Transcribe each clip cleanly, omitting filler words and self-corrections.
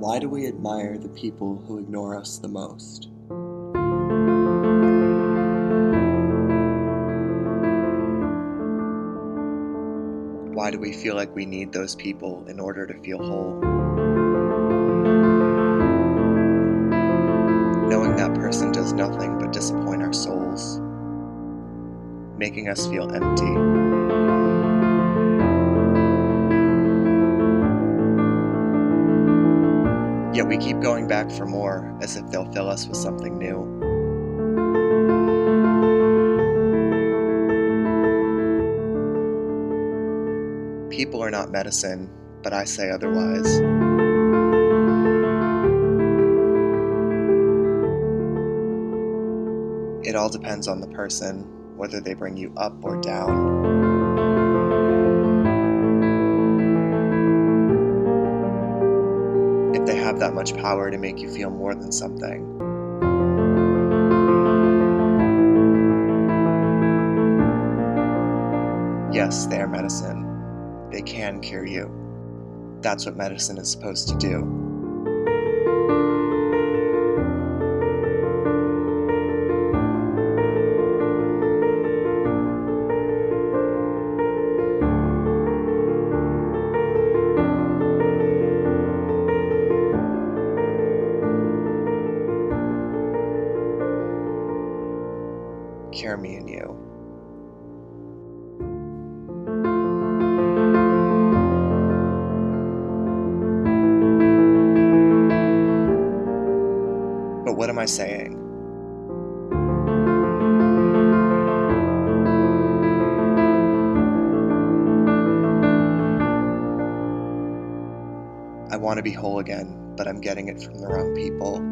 Why do we admire the people who ignore us the most? Why do we feel like we need those people in order to feel whole? Knowing that person does nothing but disappoint our souls, making us feel empty. Yet we keep going back for more, as if they'll fill us with something new. People are not medicine, but I say otherwise. It all depends on the person, whether they bring you up or down. If they have that much power to make you feel more than something. Yes, they are medicine. They can cure you. That's what medicine is supposed to do. Cure me in you. But what am I saying? I want to be whole again, but I'm getting it from the wrong people.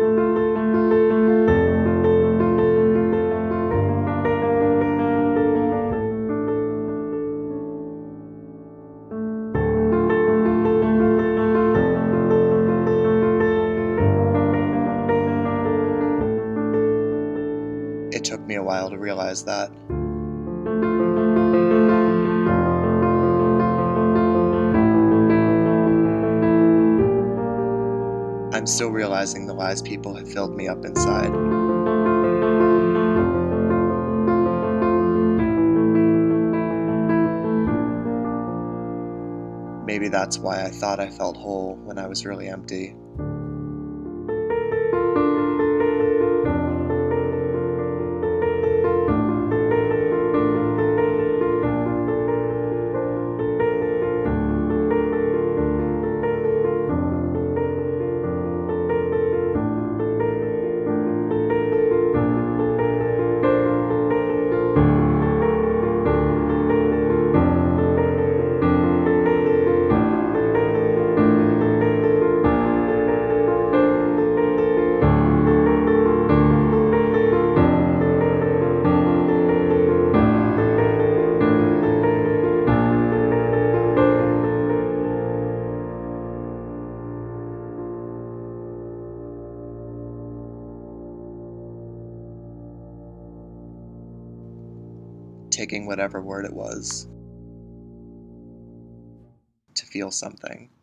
It took me a while to realize that. I'm still realizing the lies people have filled me up inside. Maybe that's why I thought I felt whole when I was really empty. Taking whatever word it was to feel something.